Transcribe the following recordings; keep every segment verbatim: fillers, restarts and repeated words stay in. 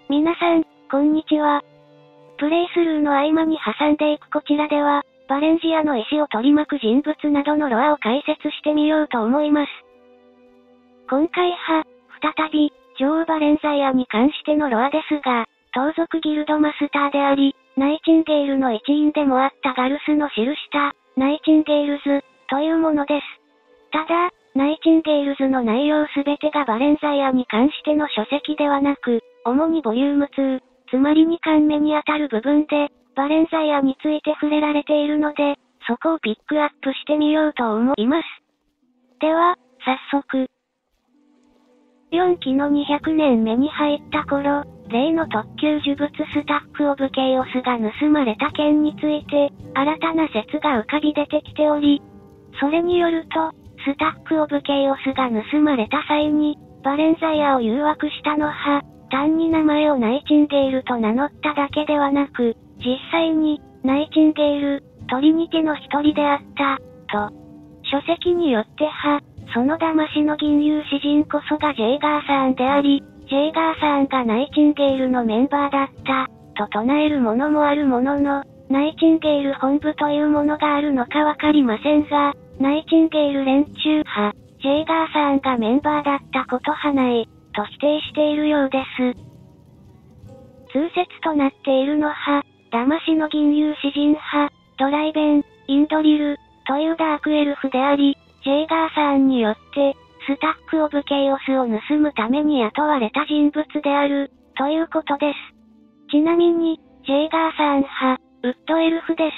皆さん、こんにちは。プレイスルーの合間に挟んでいくこちらでは、バレンジアの石を取り巻く人物などのロアを解説してみようと思います。今回は、再び、女王バレンザイアに関してのロアですが、盗賊ギルドマスターであり、ナイチンゲールの一員でもあったガルスの記した、ナイチンゲールズ、というものです。ただ、ナイチンゲールズの内容すべてがバレンザイアに関しての書籍ではなく、主にボリュームに、つまりにかんめにあたる部分で、バレンザイアについて触れられているので、そこをピックアップしてみようと思います。では、早速。よんきのにひゃくねんめに入った頃、例の特級呪物スタックオブケイオスが盗まれた件について、新たな説が浮かび出てきており、それによると、スタックオブケイオスが盗まれた際に、バレンザイアを誘惑したのは、単に名前をナイチンゲールと名乗っただけではなく、実際に、ナイチンゲール、トリニティの一人であった、と。書籍によっては、その騙しの銀融詩人こそがジェイガーさんであり、ジェイガーさんがナイチンゲールのメンバーだった、と唱えるものもあるものの、ナイチンゲール本部というものがあるのかわかりませんが、ナイチンゲール連中派、ジェイガーさんがメンバーだったことはない、と否定しているようです。通説となっているのは、騙しの銀融詩人派、ドライベン、インドリル、というダークエルフであり、ジェイガーさんによって、スタックオブケイオスを盗むために雇われた人物である、ということです。ちなみに、ジェイガーさん派、ウッドエルフです。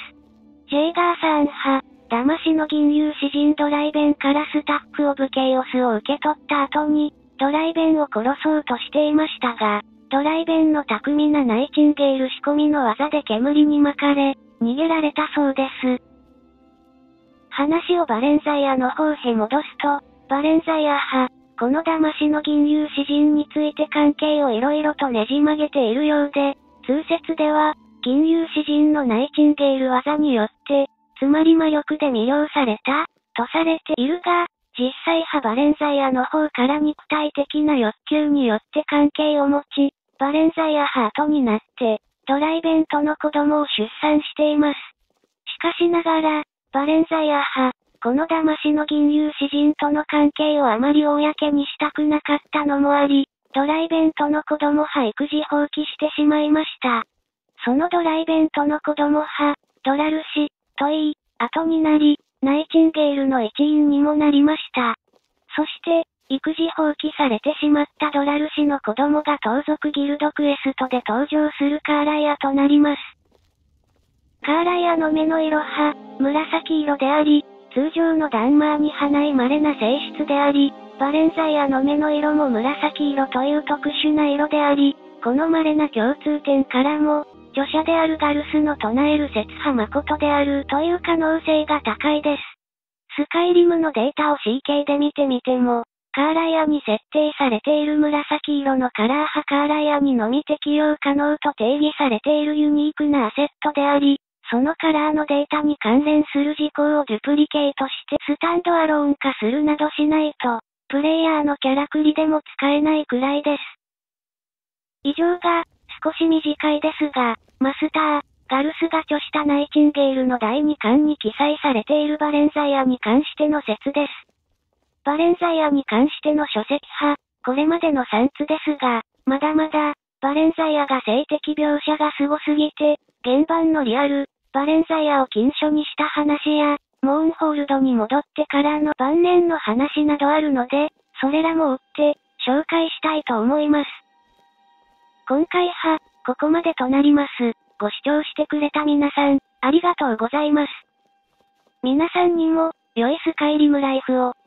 ジェイガーさん派、騙しの銀融詩人ドライベンからスタックオブケイオスを受け取った後に、ドライベンを殺そうとしていましたが、ドライベンの巧みなナイチンゲール仕込みの技で煙に巻かれ、逃げられたそうです。話をバレンザイアの方へ戻すと、バレンザイア派、この騙しの銀融詩人について関係をいろいろとねじ曲げているようで、通説では、銀融詩人のナイチンゲール技によって、つまり魔力で魅了された、とされているが、実際派バレンザイアの方から肉体的な欲求によって関係を持ち、バレンザイア派後になって、ドライベンとの子供を出産しています。しかしながら、バレンザイア派、この騙しの銀融詩人との関係をあまり公にしたくなかったのもあり、ドライベンとの子供派育児放棄してしまいました。そのドライベンとの子供派、ドラル氏、といい、後になり、ナイチンゲールの一員にもなりました。そして、育児放棄されてしまったドラル氏の子供が盗賊ギルドクエストで登場するカーライアとなります。カーライアの目の色は、紫色であり、通常のダンマーにはない稀な性質であり、バレンザイアの目の色も紫色という特殊な色であり、この稀な共通点からも、著者であるガルスの唱える説派誠であるという可能性が高いです。スカイリムのデータを シーケー で見てみても、カーライアに設定されている紫色のカラー派カーライアにのみ適用可能と定義されているユニークなアセットであり、そのカラーのデータに関連する事項をデュプリケートしてスタンドアローン化するなどしないと、プレイヤーのキャラクリでも使えないくらいです。以上が、少し短いですが、マスター、ガルスが著したナイチンゲールのだいにかんに記載されているバレンザイアに関しての説です。バレンザイアに関しての書籍派、これまでのさんつですが、まだまだ、バレンザイアが性的描写がすごすぎて、原版のリアル、バレンザイアを禁書にした話や、モーンホールドに戻ってからの晩年の話などあるので、それらも追って、紹介したいと思います。今回は、ここまでとなります。ご視聴してくれた皆さん、ありがとうございます。皆さんにも、良いスカイリムライフを。